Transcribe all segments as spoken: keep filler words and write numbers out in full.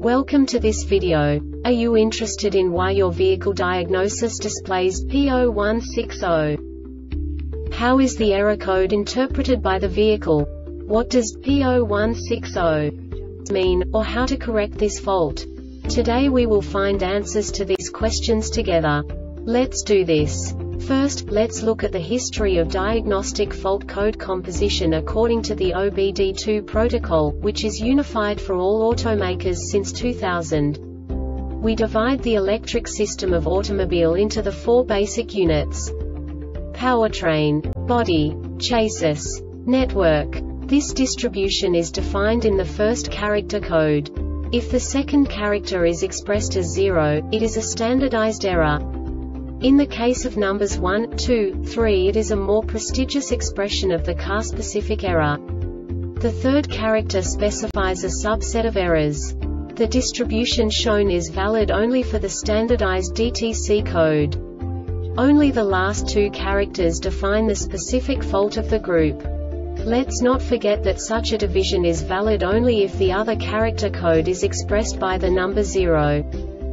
Welcome to this video. Are you interested in why your vehicle diagnosis displays P zero one six zero? How is the error code interpreted by the vehicle? What does P zero one six zero mean, or how to correct this fault? Today we will find answers to these questions together. Let's do this. First, let's look at the history of diagnostic fault code composition according to the O B D two protocol, which is unified for all automakers since two thousand. We divide the electric system of automobile into the four basic units: powertrain, body, chassis, network. This distribution is defined in the first character code. If the second character is expressed as zero, it is a standardized error. In the case of numbers one, two, three, it is a more prestigious expression of the car-specific error. The third character specifies a subset of errors. The distribution shown is valid only for the standardized D T C code. Only the last two characters define the specific fault of the group. Let's not forget that such a division is valid only if the other character code is expressed by the number zero.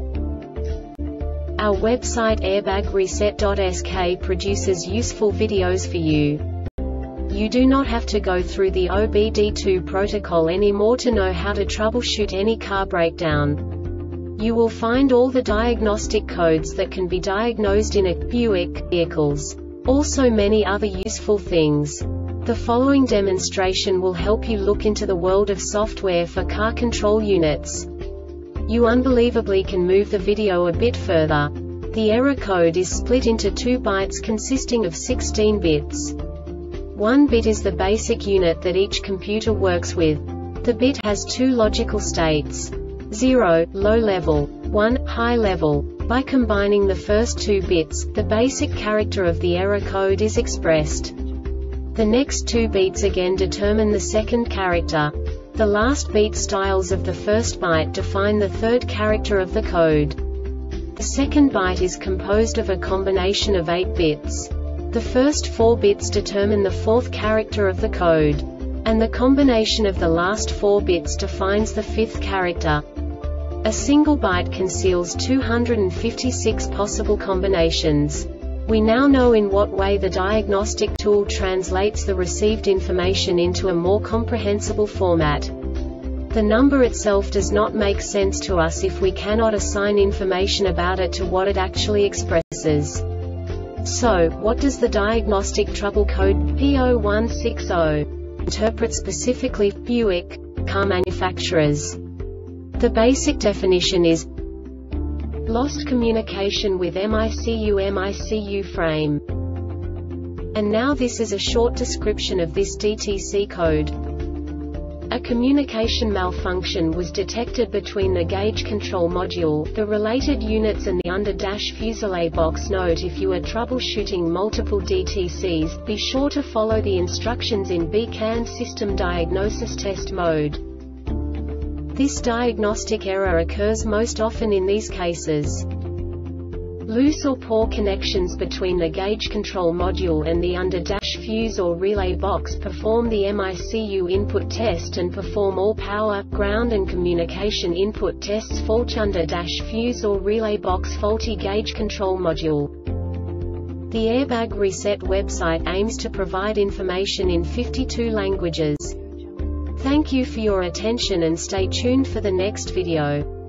Our website airbag reset dot S K produces useful videos for you. You do not have to go through the O B D two protocol anymore to know how to troubleshoot any car breakdown. You will find all the diagnostic codes that can be diagnosed in a Buick vehicles. Also many other useful things. The following demonstration will help you look into the world of software for car control units. You unbelievably can move the video a bit further. The error code is split into two bytes consisting of sixteen bits. One bit is the basic unit that each computer works with. The bit has two logical states: zero, low level, one, high level. By combining the first two bits, the basic character of the error code is expressed. The next two beats again determine the second character. The last beat styles of the first byte define the third character of the code. The second byte is composed of a combination of eight bits. The first four bits determine the fourth character of the code. And the combination of the last four bits defines the fifth character. A single byte conceals two hundred fifty-six possible combinations. We now know in what way the diagnostic tool translates the received information into a more comprehensible format. The number itself does not make sense to us if we cannot assign information about it to what it actually expresses. So, what does the diagnostic trouble code P zero one six zero interpret specifically for Buick car manufacturers? The basic definition is lost communication with M I C U M I C U frame. And now this is a short description of this D T C code. A communication malfunction was detected between the gauge control module, the related units and the under-dash fuselage box. Note: if you are troubleshooting multiple D T Cs, be sure to follow the instructions in B CAN system diagnosis test mode. This diagnostic error occurs most often in these cases: loose or poor connections between the gauge control module and the under-dash fuse or relay box. Perform the M I C U input test and perform all power, ground and communication input tests. Fault under-dash fuse or relay box. Faulty gauge control module. The Airbag Reset website aims to provide information in fifty-two languages. Thank you for your attention and stay tuned for the next video.